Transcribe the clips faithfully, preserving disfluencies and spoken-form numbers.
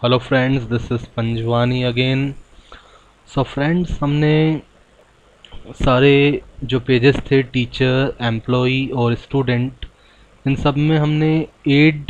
Hello friends, this is Panjwani again. So friends, हमने सारे जो पेजेस थे टीचर, एम्प्लॉई और स्टूडेंट, इन सब में हमने एड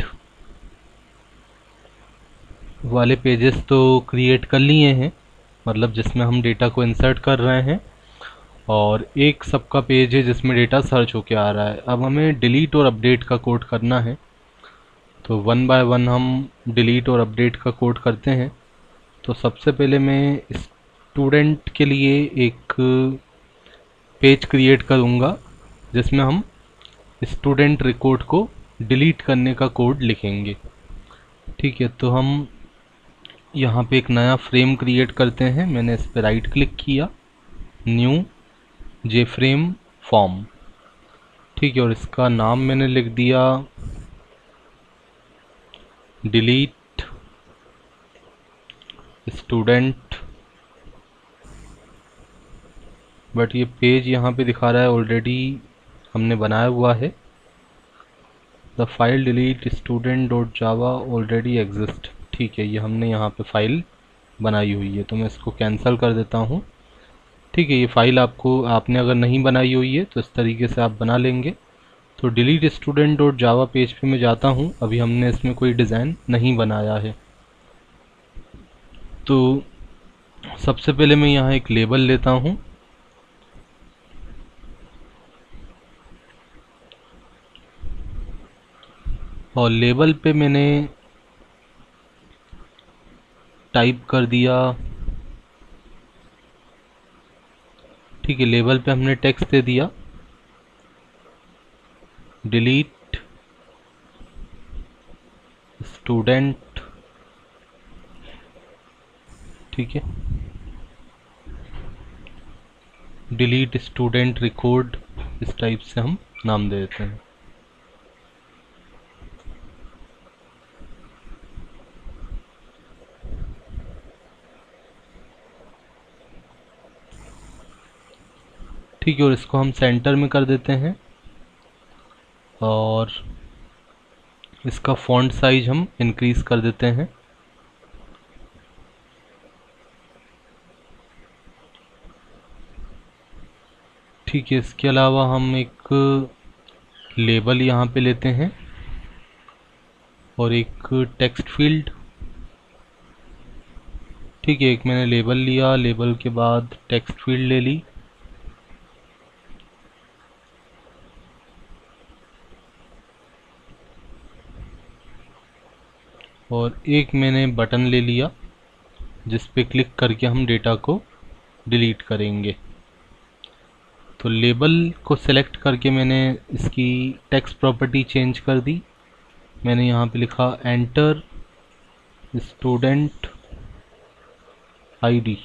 वाले पेजेस तो क्रिएट कर लिए हैं, मतलब जिसमें हम डेटा को इंसर्ट कर रहे हैं। और एक सबका पेज है जिसमें डेटा सर्च होके आ रहा है। अब हमें डिलीट और अपडेट का कोड करना है, तो वन बाय वन हम डिलीट और अपडेट का कोड करते हैं। तो सबसे पहले मैं स्टूडेंट के लिए एक पेज क्रिएट करूँगा जिसमें हम स्टूडेंट रिकॉर्ड को डिलीट करने का कोड लिखेंगे। ठीक है, तो हम यहाँ पे एक नया फ्रेम क्रिएट करते हैं। मैंने इस पर राइट क्लिक किया, न्यू जे फ्रेम फॉर्म। ठीक है, और इसका नाम मैंने लिख दिया डिलीट स्टूडेंट। बट ये पेज यहाँ पे दिखा रहा है ऑलरेडी हमने बनाया हुआ है। The file delete student dot Java already exist. ठीक है, ये हमने यहाँ पे फाइल बनाई हुई है, तो मैं इसको कैंसिल कर देता हूँ। ठीक है, ये फाइल आपको आपने अगर नहीं बनाई हुई है तो इस तरीके से आप बना लेंगे। तो delete student dot Java page पे मैं जाता हूँ। अभी हमने इसमें कोई डिज़ाइन नहीं बनाया है, तो सबसे पहले मैं यहाँ एक लेबल लेता हूँ। और लेबल पे मैंने टाइप कर दिया। ठीक है, लेबल पे हमने टेक्स्ट दे दिया डिलीट स्टूडेंट। ठीक है, डिलीट स्टूडेंट रिकॉर्ड, इस टाइप से हम नाम दे देते हैं। ठीक है, और इसको हम सेंटर में कर देते हैं। और इसका फॉन्ट साइज हम इंक्रीज कर देते हैं। ठीक है, इसके अलावा हम एक लेबल यहाँ पे लेते हैं और एक टेक्स्ट फील्ड। ठीक है, एक मैंने लेबल लिया, लेबल के बाद टेक्स्ट फील्ड ले ली। और एक मैंने बटन ले लिया जिस पे क्लिक करके हम डेटा को डिलीट करेंगे। तो लेबल को सेलेक्ट करके मैंने इसकी टेक्स्ट प्रॉपर्टी चेंज कर दी। मैंने यहाँ पे लिखा एंटर स्टूडेंट आईडी।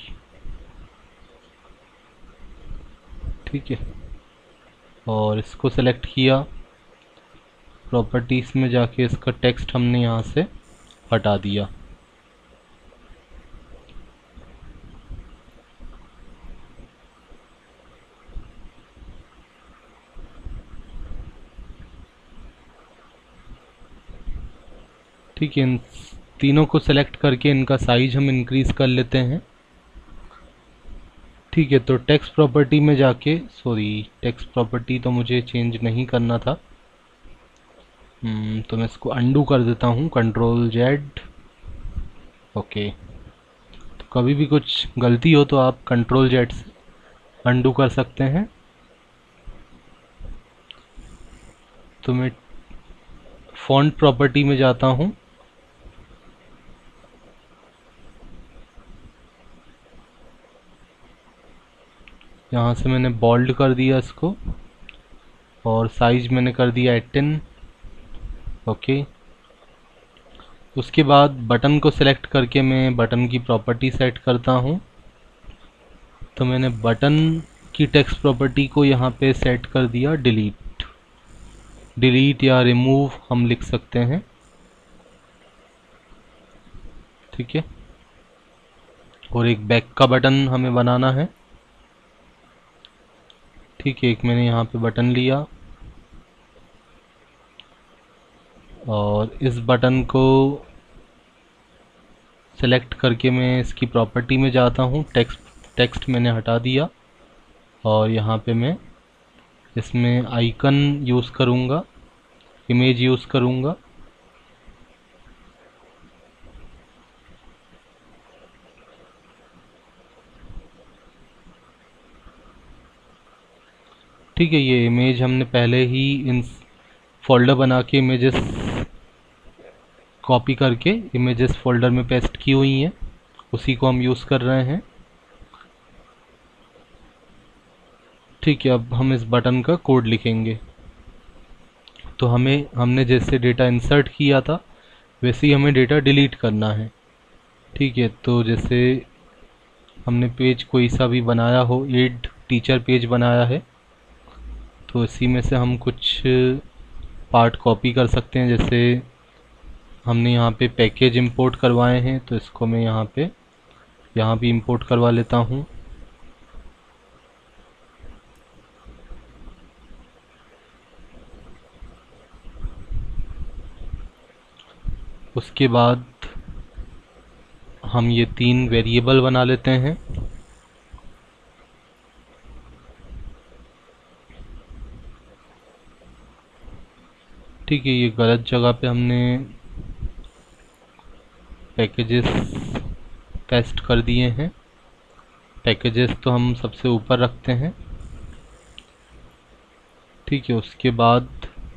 ठीक है, और इसको सेलेक्ट किया, प्रॉपर्टीज़ में जाके इसका टेक्स्ट हमने यहाँ से हटा दिया। ठीक है, इन तीनों को सेलेक्ट करके इनका साइज हम इंक्रीज कर लेते हैं। ठीक है, तो टेक्स्ट प्रॉपर्टी में जाके, सॉरी टेक्स्ट प्रॉपर्टी तो मुझे चेंज नहीं करना था। हम्म, तो मैं इसको अंडू कर देता हूँ, कंट्रोल जेड। ओके, तो कभी भी कुछ गलती हो तो आप कंट्रोल जेड से अंडू कर सकते हैं। तो मैं फॉन्ट प्रॉपर्टी में जाता हूँ। यहाँ से मैंने बोल्ड कर दिया इसको, और साइज मैंने कर दिया एटीन। ओके, उसके बाद बटन को सिलेक्ट करके मैं बटन की प्रॉपर्टी सेट करता हूँ। तो मैंने बटन की टेक्स्ट प्रॉपर्टी को यहाँ पे सेट कर दिया डिलीट। डिलीट या रिमूव हम लिख सकते हैं। ठीक है, और एक बैक का बटन हमें बनाना है। ठीक है, एक मैंने यहाँ पे बटन लिया और इस बटन को सेलेक्ट करके मैं इसकी प्रॉपर्टी में जाता हूँ, टेक्स्ट टेक्स्ट मैंने हटा दिया और यहाँ पे मैं इसमें आइकन यूज़ करूँगा, इमेज यूज़ करूँगा। ठीक है, ये इमेज हमने पहले ही इन फोल्डर बना के इमेजेस कॉपी करके इमेजेस फोल्डर में पेस्ट की हुई हैं, उसी को हम यूज़ कर रहे हैं। ठीक है, अब हम इस बटन का कोड लिखेंगे। तो हमें हमने जैसे डेटा इंसर्ट किया था वैसे ही हमें डेटा डिलीट करना है। ठीक है, तो जैसे हमने पेज कोई सा भी बनाया हो, एड टीचर पेज बनाया है, तो इसी में से हम कुछ पार्ट कॉपी कर सकते हैं। जैसे हमने यहाँ पे पैकेज इंपोर्ट करवाए हैं, तो इसको मैं यहाँ पे यहाँ भी इंपोर्ट करवा लेता हूँ। उसके बाद हम ये तीन वेरिएबल बना लेते हैं। ठीक है, ये गलत जगह पे हमने पैकेजेस पेस्ट कर दिए हैं। पैकेजेस तो हम सबसे ऊपर रखते हैं। ठीक है, उसके बाद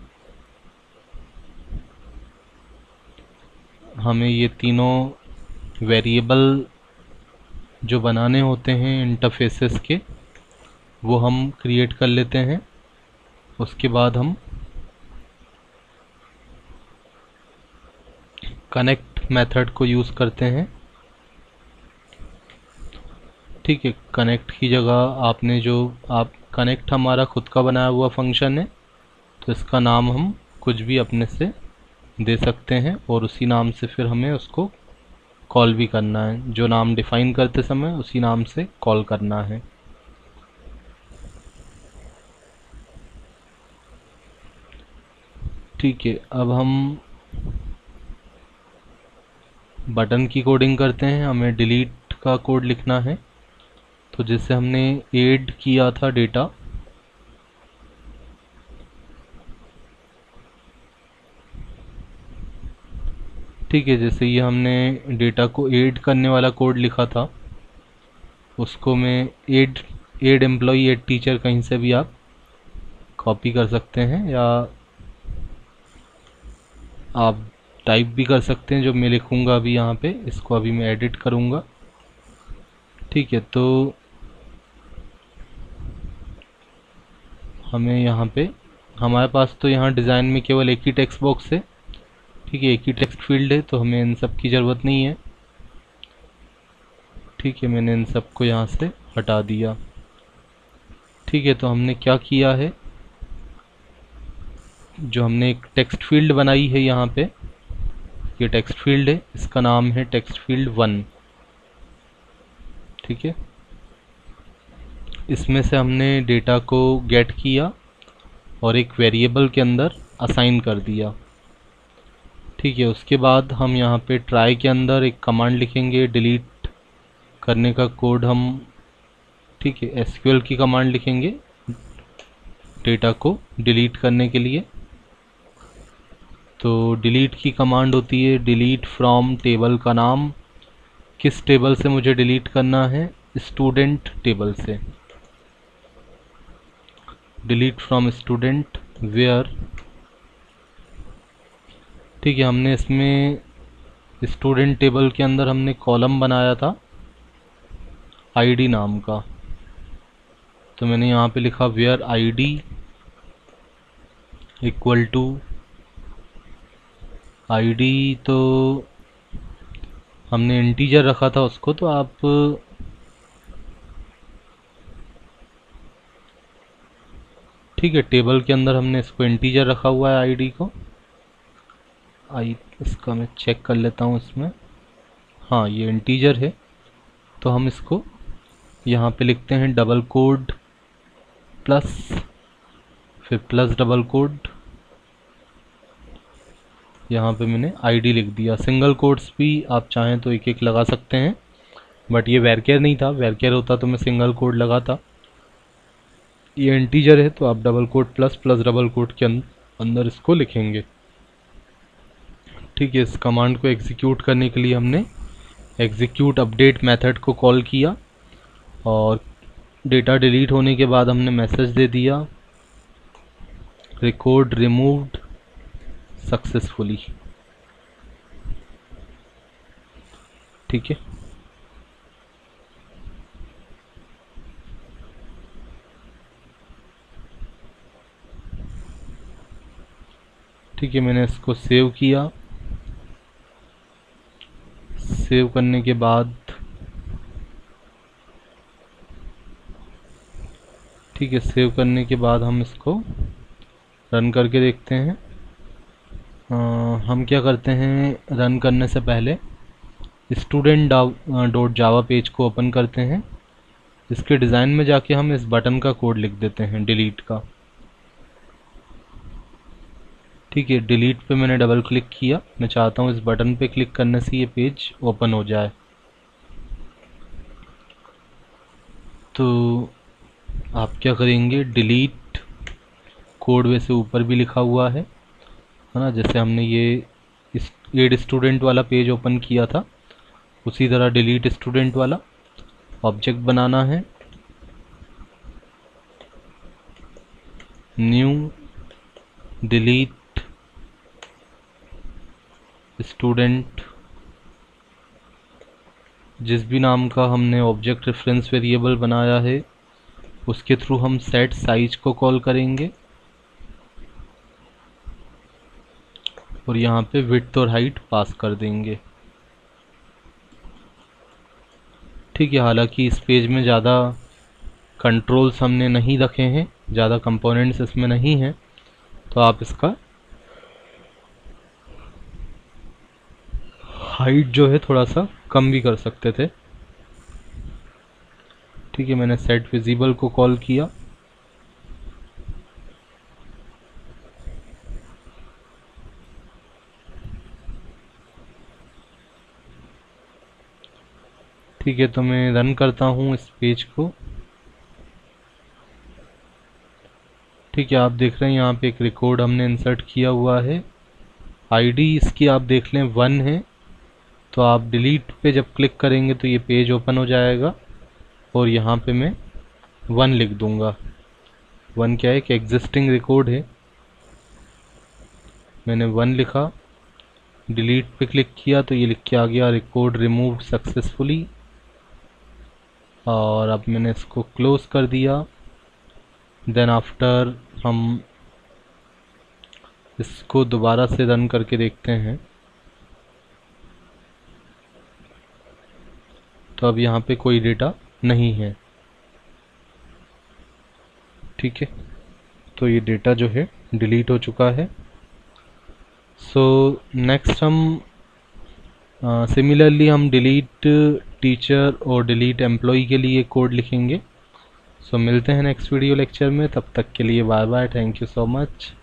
हमें ये तीनों वेरिएबल जो बनाने होते हैं इंटरफेसेस के, वो हम क्रिएट कर लेते हैं। उसके बाद हम कनेक्ट मेथड को यूज़ करते हैं। ठीक है, कनेक्ट की जगह आपने जो आप कनेक्ट हमारा खुद का बनाया हुआ फंक्शन है, तो इसका नाम हम कुछ भी अपने से दे सकते हैं और उसी नाम से फिर हमें उसको कॉल भी करना है। जो नाम डिफाइन करते समय उसी नाम से कॉल करना है। ठीक है, अब हम बटन की कोडिंग करते हैं। हमें डिलीट का कोड लिखना है। तो जैसे हमने ऐड किया था डेटा, ठीक है, जैसे ये हमने डेटा को ऐड करने वाला कोड लिखा था, उसको मैं add add employee add teacher कहीं से भी आप कॉपी कर सकते हैं या आप टाइप भी कर सकते हैं। जो मैं लिखूंगा अभी यहाँ पे, इसको अभी मैं एडिट करूंगा। ठीक है, तो हमें यहाँ पे हमारे पास तो यहाँ डिज़ाइन में केवल एक ही टेक्स्ट बॉक्स है। ठीक है, एक ही टेक्स्ट फील्ड है, तो हमें इन सब की ज़रूरत नहीं है। ठीक है, मैंने इन सब को यहाँ से हटा दिया। ठीक है, तो हमने क्या किया है, जो हमने एक टेक्स्ट फील्ड बनाई है यहाँ पे, ये टेक्स्ट फील्ड है, इसका नाम है टेक्स्ट फील्ड वन। ठीक है, इसमें से हमने डेटा को गेट किया और एक वेरिएबल के अंदर असाइन कर दिया। ठीक है, उसके बाद हम यहाँ पे ट्राई के अंदर एक कमांड लिखेंगे डिलीट करने का कोड हम, ठीक है, एसक्यूएल की कमांड लिखेंगे डेटा को डिलीट करने के लिए। तो डिलीट की कमांड होती है डिलीट फ्रॉम टेबल का नाम, किस टेबल से मुझे डिलीट करना है, स्टूडेंट टेबल से। डिलीट फ्रॉम स्टूडेंट वेयर, ठीक है, हमने इसमें स्टूडेंट टेबल के अंदर हमने कॉलम बनाया था आईडी नाम का, तो मैंने यहाँ पे लिखा where ID equal to ID, तो हमने इंटीजर रखा था उसको, तो आप ठीक है, टेबल के अंदर हमने इसको इंटीजर रखा हुआ है आईडी को। आई इसका मैं चेक कर लेता हूँ इसमें, हाँ ये इंटीजर है। तो हम इसको यहाँ पे लिखते हैं डबल कोड प्लस, फिर प्लस डबल कोड, यहाँ पे मैंने आईडी लिख दिया। सिंगल कोट्स भी आप चाहें तो एक एक लगा सकते हैं, बट ये वेरकेयर नहीं था, वेरकेयर होता तो मैं सिंगल कोट लगाता। ये इंटीजर है तो आप double quote plus plus double quote के अंदर इसको लिखेंगे। ठीक है, इस कमांड को एग्जीक्यूट करने के लिए हमने एग्जीक्यूट अपडेट मेथड को कॉल किया और डेटा डिलीट होने के बाद हमने मैसेज दे दिया रिकॉर्ड रिमूव्ड सक्सेसफुली। ठीक है, ठीक है, मैंने इसको सेव किया। सेव करने के बाद ठीक है, सेव करने के बाद हम इसको रन करके देखते हैं। आ, हम क्या करते हैं, रन करने से पहले स्टूडेंट डॉट जावा पेज को ओपन करते हैं। इसके डिज़ाइन में जाके हम इस बटन का कोड लिख देते हैं, डिलीट का। ठीक है, डिलीट पे मैंने डबल क्लिक किया। मैं चाहता हूँ इस बटन पे क्लिक करने से ये पेज ओपन हो जाए। तो आप क्या करेंगे, डिलीट कोड वैसे ऊपर भी लिखा हुआ है है ना, जैसे हमने ये एड स्टूडेंट वाला पेज ओपन किया था उसी तरह डिलीट स्टूडेंट वाला ऑब्जेक्ट बनाना है। न्यू डिलीट स्टूडेंट, जिस भी नाम का हमने ऑब्जेक्ट रेफरेंस वेरिएबल बनाया है उसके थ्रू हम सेट साइज को कॉल करेंगे और यहाँ पे विड्थ और हाइट पास कर देंगे। ठीक है, हालांकि इस पेज में ज़्यादा कंट्रोल्स हमने नहीं रखे हैं, ज़्यादा कंपोनेंट्स इसमें नहीं हैं, तो आप इसका हाइट जो है थोड़ा सा कम भी कर सकते थे। ठीक है, मैंने सेट विजिबल को कॉल किया। ठीक है, तो मैं रन करता हूँ इस पेज को। ठीक है, आप देख रहे हैं यहाँ पे एक रिकॉर्ड हमने इंसर्ट किया हुआ है। आईडी इसकी आप देख लें वन है, तो आप डिलीट पे जब क्लिक करेंगे तो ये पेज ओपन हो जाएगा और यहाँ पे मैं वन लिख दूंगा। वन क्या है कि एग्जिस्टिंग रिकॉर्ड है, मैंने वन लिखा। डिलीट पे क्लिक किया तो ये लिख के आ गया रिकॉर्ड रिमूव सक्सेसफुली, और अब मैंने इसको क्लोज कर दिया। देन आफ्टर हम इसको दोबारा से रन करके देखते हैं। तो अब यहाँ पे कोई डेटा नहीं है। ठीक है, तो ये डेटा जो है डिलीट हो चुका है। सो नेक्स्ट हम सिमिलरली uh, हम डिलीट टीचर और डिलीट एम्प्लॉय के लिए कोड लिखेंगे। सो so, मिलते हैं नेक्स्ट वीडियो लेक्चर में, तब तक के लिए bye bye, thank you so much.